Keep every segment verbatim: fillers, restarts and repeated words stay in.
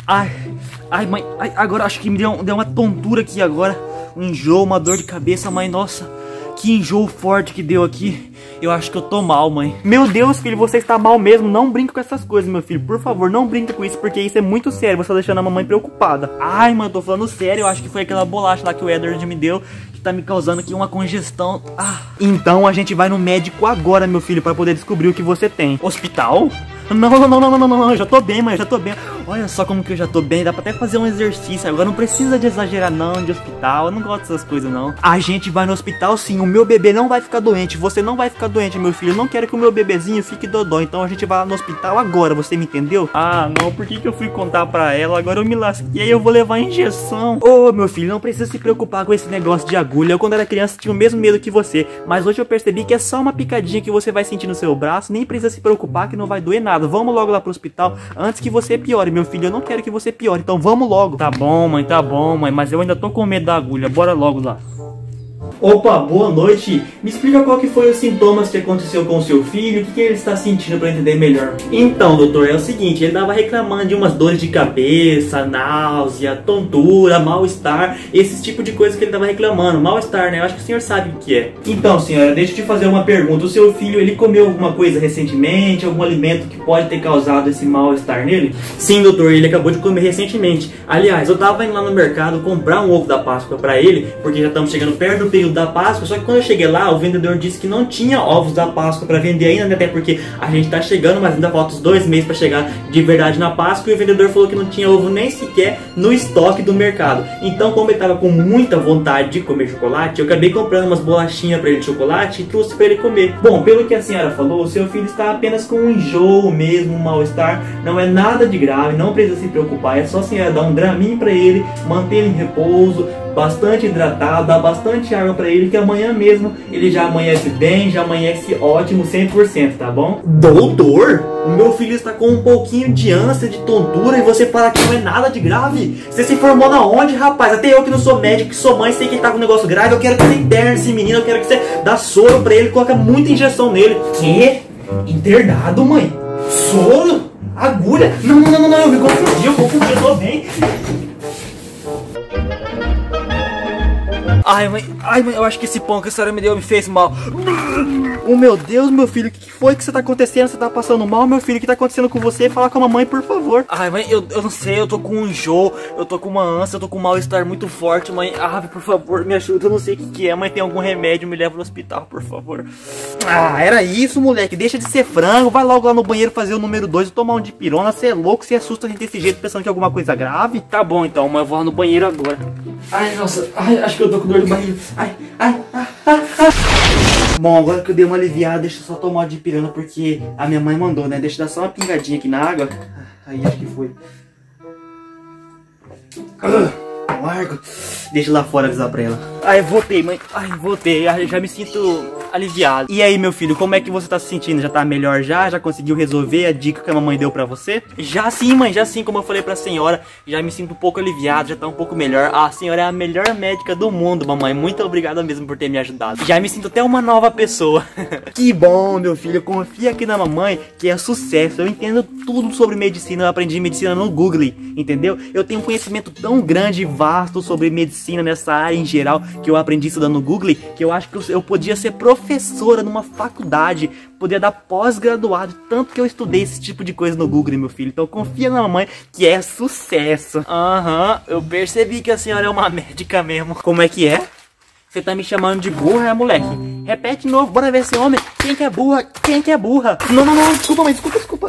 Ai, ai, mãe, ai, agora acho que me deu, deu uma tontura aqui agora. Um enjoo, uma dor de cabeça, mãe, nossa. Que enjoo forte que deu aqui. Eu acho que eu tô mal, mãe. Meu Deus, filho, você está mal mesmo. Não brinca com essas coisas, meu filho. Por favor, não brinca com isso, porque isso é muito sério. Você tá deixando a mamãe preocupada. Ai, mano, tô falando sério. Eu acho que foi aquela bolacha lá que o Edward me deu, que tá me causando aqui uma congestão. Ah. Então a gente vai no médico agora, meu filho, pra poder descobrir o que você tem. Hospital? Não, não, não, não, não, não, não, eu já tô bem, mãe, eu já tô bem. Olha só como que eu já tô bem, dá pra até fazer um exercício. Agora não precisa de exagerar não, de hospital, eu não gosto dessas coisas não. A gente vai no hospital sim, o meu bebê não vai ficar doente, você não vai ficar doente, meu filho. Eu não quero que o meu bebezinho fique dodó, então a gente vai lá no hospital agora, você me entendeu? Ah, não, por que que eu fui contar pra ela? Agora eu me lasquei, eu vou levar a injeção. Ô, meu filho, não precisa se preocupar com esse negócio de agulha. Eu quando era criança tinha o mesmo medo que você, mas hoje eu percebi que é só uma picadinha que você vai sentir no seu braço, nem precisa se preocupar que não vai doer nada. Vamos logo lá pro hospital antes que você piore, meu filho. Eu não quero que você piore, então vamos logo. Tá bom, mãe, tá bom, mãe, mas eu ainda tô com medo da agulha. Bora logo lá. Opa, boa noite. Me explica qual que foi os sintomas que aconteceu com o seu filho, o que, que ele está sentindo para entender melhor. Então, doutor, é o seguinte, ele estava reclamando de umas dores de cabeça, náusea, tontura, mal-estar, esse tipo de coisa que ele estava reclamando. Mal-estar, né? Eu acho que o senhor sabe o que é. Então, senhora, deixa eu te fazer uma pergunta. O seu filho, ele comeu alguma coisa recentemente, algum alimento que pode ter causado esse mal-estar nele? Sim, doutor, ele acabou de comer recentemente. Aliás, eu estava indo lá no mercado comprar um ovo da Páscoa para ele, porque já estamos chegando perto do período da Páscoa, só que quando eu cheguei lá, o vendedor disse que não tinha ovos da Páscoa para vender ainda, até porque a gente tá chegando, mas ainda falta uns dois meses para chegar de verdade na Páscoa, e o vendedor falou que não tinha ovo nem sequer no estoque do mercado. Então, como ele tava com muita vontade de comer chocolate, eu acabei comprando umas bolachinhas para ele de chocolate e trouxe para ele comer. Bom, pelo que a senhora falou, o seu filho está apenas com um enjoo mesmo, um mal-estar, não é nada de grave, não precisa se preocupar, é só a senhora dar um draminho para ele, manter ele em repouso, bastante hidratado, dá bastante água pra ele, que amanhã mesmo ele já amanhece bem, já amanhece ótimo, cem por cento, tá bom? Doutor, o meu filho está com um pouquinho de ânsia, de tontura, e você fala que não é nada de grave? Você se formou na onde, rapaz? Até eu que não sou médico, que sou mãe, sei que ele tá com um negócio grave. Eu quero que você interne esse menino, eu quero que você dá soro pra ele, coloca muita injeção nele. Que? Internado, mãe? Soro? Agulha? Não, não, não, não, eu me confundi, eu confundi, eu tô bem. Ai, mãe, ai, mãe, eu acho que esse pão que a senhora me deu me fez mal. Oh, meu Deus, meu filho, o que foi que você tá acontecendo? Você tá passando mal, meu filho? O que tá acontecendo com você? Fala com a mamãe, por favor. Ai, mãe, eu, eu não sei, eu tô com um enjoo, eu tô com uma ânsia, eu tô com um mal-estar muito forte, mãe. Ah, por favor, me ajuda, eu não sei o que que é, mãe. Tem algum remédio, me leva no hospital, por favor. Ah, era isso, moleque, deixa de ser frango. Vai logo lá no banheiro fazer o número dois e tomar um dipirona. Você é louco, você assusta a gente desse jeito pensando que é alguma coisa grave. Tá bom, então, mãe, eu vou lá no banheiro agora. Ai, nossa, ai, acho que eu tô com dor de barriga. Ai, ai, ai, ai, ai. Bom, agora que eu dei uma aliviada, deixa eu só tomar uma dipirona, porque a minha mãe mandou, né? Deixa eu dar só uma pingadinha aqui na água. Aí, acho que foi. Largo. Deixa lá fora avisar pra ela. Ai, voltei, mãe. Ai, voltei. Ai, já me sinto aliviado. E aí, meu filho, como é que você tá se sentindo? Já tá melhor já? Já conseguiu resolver a dica que a mamãe deu pra você? Já sim, mãe, já sim, como eu falei pra senhora. Já me sinto um pouco aliviado, já tá um pouco melhor. A senhora é a melhor médica do mundo, mamãe. Muito obrigada mesmo por ter me ajudado. Já me sinto até uma nova pessoa. Que bom, meu filho. Confia aqui na mamãe, que é sucesso. Eu entendo tudo sobre medicina. Eu aprendi medicina no Google, entendeu? Eu tenho um conhecimento tão grande e vasto sobre medicina nessa área em geral, que eu aprendi estudando no Google, que eu acho que eu, eu podia ser professora numa faculdade, podia dar pós-graduado, tanto que eu estudei esse tipo de coisa no Google, meu filho. Então confia na mamãe, que é sucesso. Aham, uhum, eu percebi que a senhora é uma médica mesmo. Como é que é? Você tá me chamando de burra, é, moleque? Repete de novo, bora ver esse homem. Quem que é burra? Quem que é burra? Não, não, não, desculpa, mãe, desculpa, desculpa.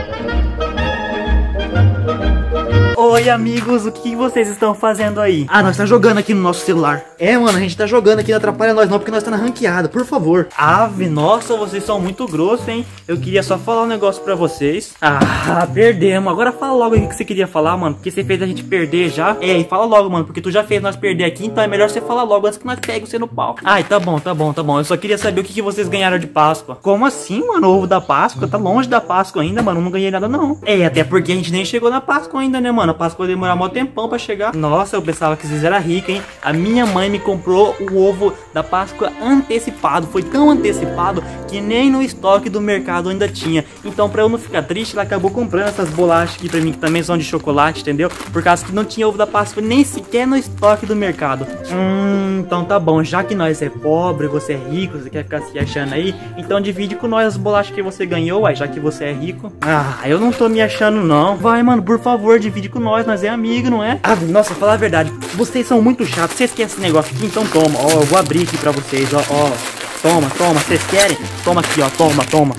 Oi, amigos, o que vocês estão fazendo aí? Ah, nós tá jogando aqui no nosso celular. É, mano, a gente tá jogando aqui, não atrapalha nós não, porque nós tá na ranqueada, por favor. Ave, nossa, vocês são muito grossos, hein? Eu queria só falar um negócio pra vocês. Ah, perdemos. Agora fala logo o que você queria falar, mano, porque você fez a gente perder já. É, e fala logo, mano, porque tu já fez nós perder aqui, então é melhor você falar logo antes que nós peguemos você no pau. Ai, tá bom, tá bom, tá bom. Eu só queria saber o que, que vocês ganharam de Páscoa. Como assim, mano? O ovo da Páscoa? Tá longe da Páscoa ainda, mano. Não ganhei nada, não. É, até porque a gente nem chegou na Páscoa ainda, né, mano? A Páscoa ia demorar mó tempão pra chegar. Nossa, eu pensava que vocês eram ricos, hein? A minha mãe me comprou o ovo da Páscoa antecipado. Foi tão antecipado que nem no estoque do mercado ainda tinha. Então, pra eu não ficar triste, ela acabou comprando essas bolachas aqui pra mim, que também são de chocolate, entendeu? Por causa que não tinha ovo da Páscoa nem sequer no estoque do mercado. Hum, então tá bom. Já que nós é pobre, você é rico, você quer ficar se achando aí, então divide com nós as bolachas que você ganhou, uai, já que você é rico. Ah, eu não tô me achando não. Vai, mano, por favor, divide com nós, nós é amigo, não é? Ah, nossa, falar a verdade, vocês são muito chatos. Vocês querem esse negócio aqui? Então toma, ó, eu vou abrir aqui pra vocês, ó, ó. Toma, toma, vocês querem? Toma aqui, ó, toma, toma.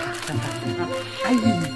Ai.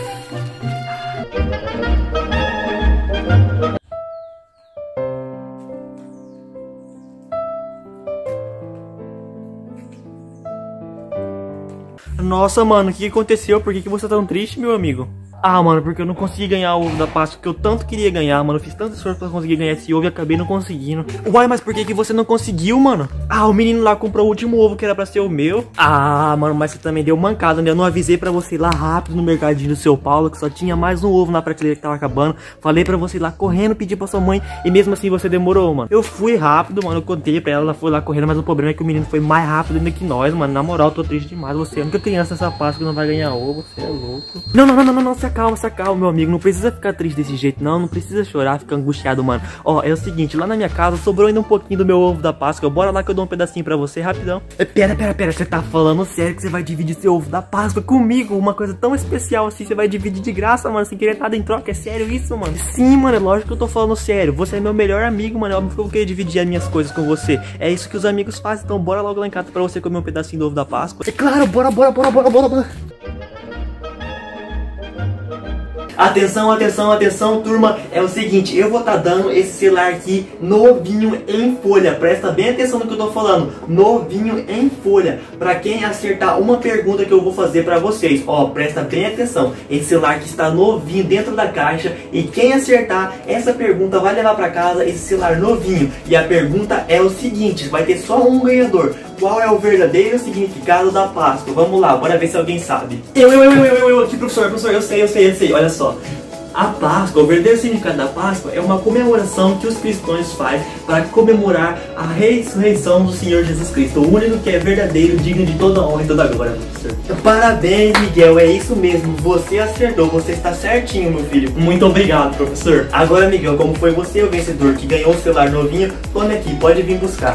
Nossa, mano, o que aconteceu? Por que, que você tá tão triste, meu amigo? Ah, mano, porque eu não consegui ganhar o ovo da Páscoa que eu tanto queria ganhar, mano. Eu fiz tanto esforço pra conseguir ganhar esse ovo e acabei não conseguindo. Uai, mas por que que você não conseguiu, mano? Ah, o menino lá comprou o último ovo que era pra ser o meu. Ah, mano, mas você também deu mancada, né? Eu não avisei pra você ir lá rápido no mercadinho do seu Paulo, que só tinha mais um ovo na prateleira que tava acabando. Falei pra você ir lá correndo, pedir pra sua mãe, e mesmo assim você demorou, mano. Eu fui rápido, mano, eu contei pra ela, ela foi lá correndo, mas o problema é que o menino foi mais rápido ainda que nós, mano. Na moral, eu tô triste demais. Você é a única criança nessa Páscoa que não vai ganhar ovo, você é louco. Não, não, não, não, não, não, se acalma, se acalma, meu amigo, não precisa ficar triste desse jeito, não, não precisa chorar, ficar angustiado, mano. Ó, é o seguinte, lá na minha casa sobrou ainda um pouquinho do meu ovo da Páscoa, bora lá que eu dou um pedacinho pra você, rapidão. Pera, pera, pera, você tá falando sério que você vai dividir seu ovo da Páscoa comigo? Uma coisa tão especial assim, você vai dividir de graça, mano, sem querer nada em troca, é sério isso, mano? Sim, mano, é lógico que eu tô falando sério, você é meu melhor amigo, mano, é óbvio que eu vou querer dividir as minhas coisas com você. É isso que os amigos fazem, então bora logo lá em casa pra você comer um pedacinho do ovo da Páscoa. É claro, bora, bora, bora, bora, bora, bora. Atenção, atenção, atenção, turma, é o seguinte, eu vou estar tá dando esse celular aqui novinho em folha, presta bem atenção no que eu tô falando, novinho em folha, pra quem acertar uma pergunta que eu vou fazer pra vocês, ó, presta bem atenção, esse celular que está novinho dentro da caixa, e quem acertar essa pergunta vai levar pra casa esse celular novinho, e a pergunta é o seguinte, vai ter só um ganhador. Qual é o verdadeiro significado da Páscoa? Vamos lá, bora ver se alguém sabe. Eu, eu, eu, eu, eu, eu, aqui, professor, professor, eu sei, eu sei, eu sei, olha só. A Páscoa, o verdadeiro significado da Páscoa é uma comemoração que os cristãos fazem para comemorar a ressurreição do Senhor Jesus Cristo, o único que é verdadeiro, digno de toda honra e toda glória, professor. Parabéns, Miguel, é isso mesmo, você acertou, você está certinho, meu filho. Muito obrigado, professor. Agora, Miguel, como foi você o vencedor que ganhou o celular novinho, tome aqui, pode vir buscar.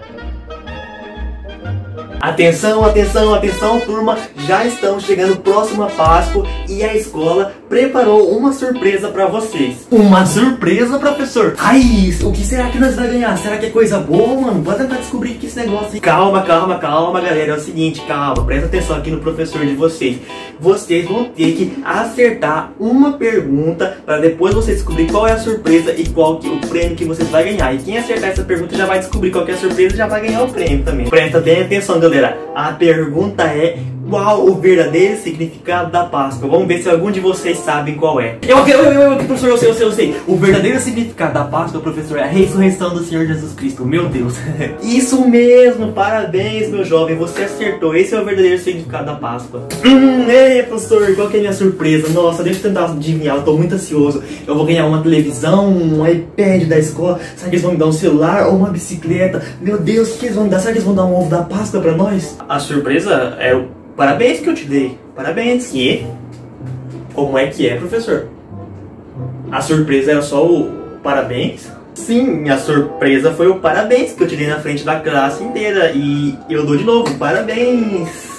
Atenção, atenção, atenção, turma, já estamos chegando próximo a Páscoa e a escola preparou uma surpresa pra vocês. Uma surpresa, professor? Ai, o que será que nós vamos ganhar? Será que é coisa boa, mano? Bora tentar descobrir que esse negócio aí. Calma, calma, calma, galera, é o seguinte, calma, presta atenção aqui no professor de vocês. Vocês vão ter que acertar uma pergunta para depois vocês descobrir qual é a surpresa e qual que é o prêmio que vocês vão ganhar. E quem acertar essa pergunta já vai descobrir qual que é a surpresa e já vai ganhar o prêmio também. Presta bem atenção, galera. Galera, a pergunta é: qual o verdadeiro significado da Páscoa? Vamos ver se algum de vocês sabem qual é. Eu, eu, eu, eu, professor, eu sei, eu sei, eu sei. O verdadeiro significado da Páscoa, professor, é a ressurreição do Senhor Jesus Cristo. Meu Deus. Isso mesmo, parabéns, meu jovem, você acertou. Esse é o verdadeiro significado da Páscoa. Hum, ei, professor, qual que é a minha surpresa? Nossa, deixa eu tentar adivinhar, eu tô muito ansioso. Eu vou ganhar uma televisão, um iPad da escola. Será que eles vão me dar um celular ou uma bicicleta? Meu Deus, o que eles vão me dar? Será que eles vão dar um ovo da Páscoa pra nós? A surpresa é o parabéns que eu te dei. Parabéns. E? Como é que é, professor? A surpresa era só o parabéns? Sim, minha surpresa foi o parabéns que eu te dei na frente da classe inteira. E eu dou de novo, parabéns.